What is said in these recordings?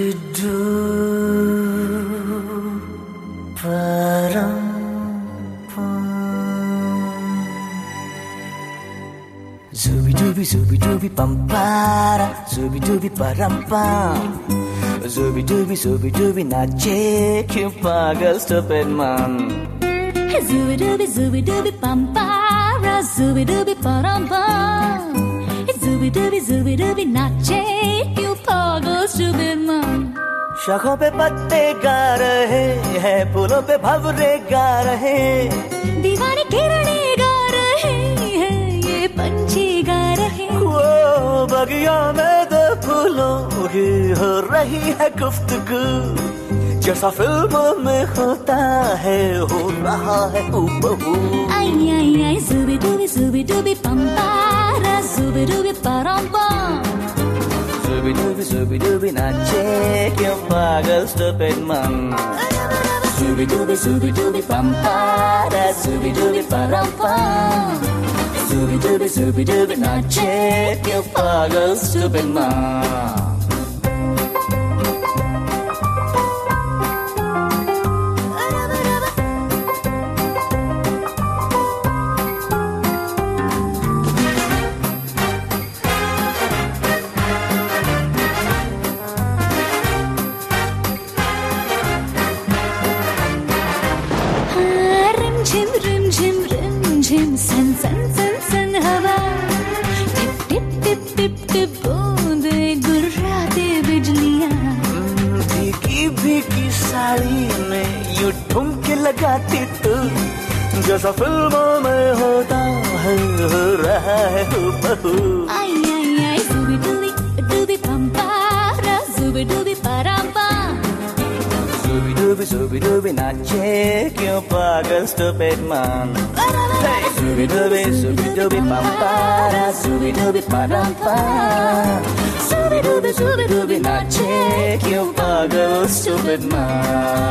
Zooby pampara, zooby dooby param pam. Zooby dooby nache क्यों पागल stupid man. Zooby dooby pampara, zooby dooby param pam. Zooby dooby nache क्यों पागल stupid man. शाखों पे पत्ते गा रहे हैं, फूलों पे भंवरे गा रहे, दीवाने किरणें गा रहे हैं, ये पंछी गा रहे। वो बगिया में दो फूलों की हो रही है गुफ्तगू, जैसा फिल्मों में होता है हो रहा है हूबहू। आई आई आई zooby dooby pampara, zooby dooby param pam. Zooby dooby nache क्यों पागल stupid man. Zooby dooby pampara, zooby dooby param pam. Zooby dooby nache क्यों पागल stupid man. झिम सन सन सन सन हवा, टिप टिप टिप टिप टिप बूंदे गुर्राते बिजलियां। भीगी भीगी साड़ी में यूं ठुमके लगाती तू, जैसा फिल्मों में होता है हो रहा है हूबहू। आई आई आई zooby dooby pampara, zooby dooby param pam. Zooby dooby nache क्यों पागल stupid man. Zooby dooby pampara, zooby dooby param pam. Zooby dooby nache क्यों पागल stupid man.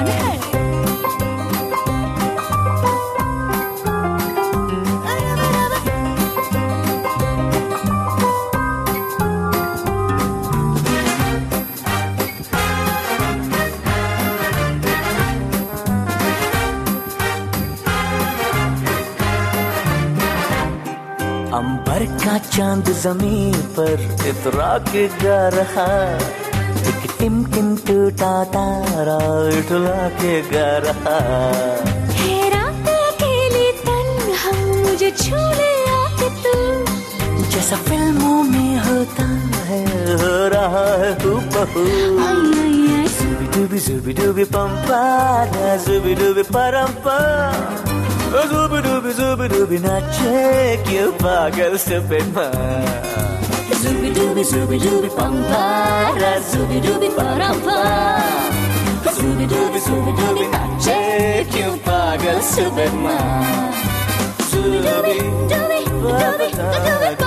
अंबर का चांद जमीन पर इतरा के गा रहा, एक टिम टिम टूटा तारा उठला के गा रहा। रात अकेली तन्हा मुझे छू ले आके तू, जैसा फिल्मों में होता है हो रहा है हूबहू। आई आई आई Zooby dooby pampara, zooby dooby param pam. Zooby dooby nache क्यों पागल stupid man. zooby dooby pampara, zooby dooby param pam. Zooby dooby nache क्यों पागल stupid man. Zooby dooby